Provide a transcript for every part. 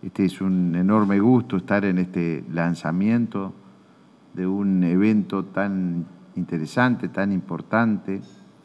Es un enorme gusto estar en este lanzamiento de un evento tan interesante, tan importante,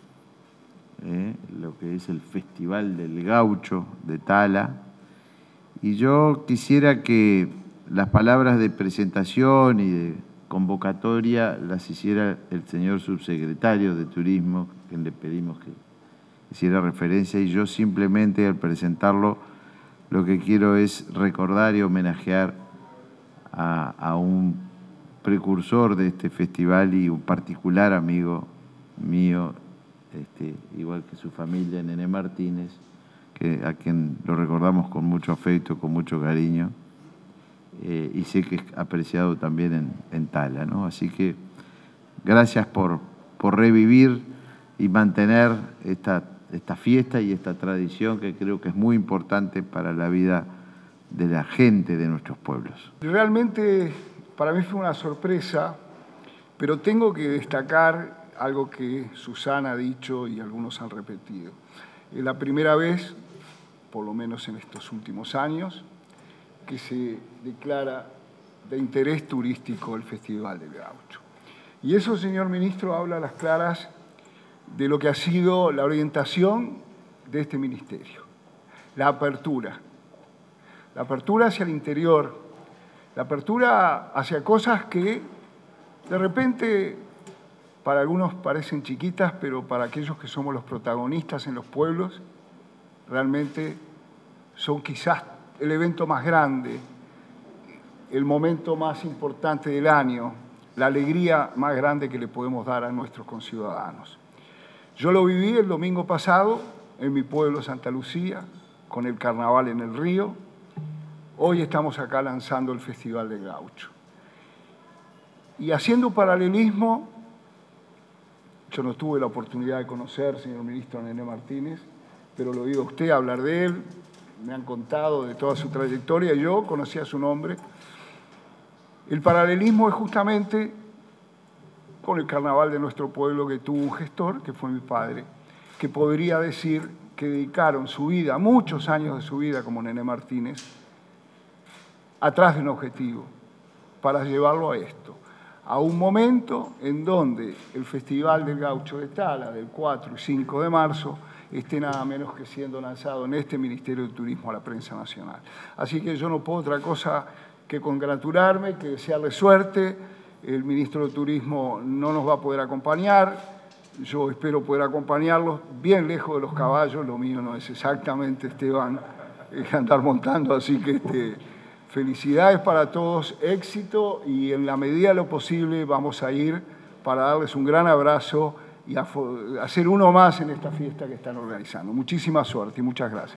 lo que es el Festival del Gaucho de Tala. Y yo quisiera que las palabras de presentación y de convocatoria las hiciera el señor subsecretario de Turismo, que le pedimos que hiciera referencia, y yo simplemente al presentarlo lo que quiero es recordar y homenajear a un precursor de este festival y un particular amigo mío, igual que su familia, Nene Martínez, a quien lo recordamos con mucho afecto, con mucho cariño, y sé que es apreciado también en Tala, ¿no? Así que gracias por revivir y mantener esta fiesta y esta tradición que creo que es muy importante para la vida de la gente de nuestros pueblos. Realmente para mí fue una sorpresa, pero tengo que destacar algo que Susana ha dicho y algunos han repetido. Es la primera vez, por lo menos en estos últimos años, que se declara de interés turístico el Festival del Gaucho. Y eso, señor ministro, habla a las claras de lo que ha sido la orientación de este ministerio. La apertura hacia el interior, la apertura hacia cosas que de repente para algunos parecen chiquitas, pero para aquellos que somos los protagonistas en los pueblos, realmente son quizás el evento más grande, el momento más importante del año, la alegría más grande que le podemos dar a nuestros conciudadanos. Yo lo viví el domingo pasado en mi pueblo, Santa Lucía, con el carnaval en el río. Hoy estamos acá lanzando el Festival del Gaucho. Y haciendo un paralelismo, yo no tuve la oportunidad de conocer, señor ministro, a Nene Martínez, pero lo he oído a usted hablar de él, me han contado de toda su trayectoria, yo conocía su nombre. El paralelismo es justamente con el carnaval de nuestro pueblo, que tuvo un gestor, que fue mi padre, que podría decir que dedicaron su vida, muchos años de su vida como Nene Martínez, atrás de un objetivo, para llevarlo a esto, a un momento en donde el Festival del Gaucho de Tala, del 4 y 5 de marzo, esté nada menos que siendo lanzado en este Ministerio de Turismo a la prensa nacional. Así que yo no puedo otra cosa que congratularme, que desearle suerte. El ministro de Turismo no nos va a poder acompañar, yo espero poder acompañarlos bien lejos de los caballos, lo mío no es exactamente, Esteban, andar montando, así que felicidades para todos, éxito, y en la medida de lo posible vamos a ir para darles un gran abrazo y hacer uno más en esta fiesta que están organizando. Muchísima suerte y muchas gracias.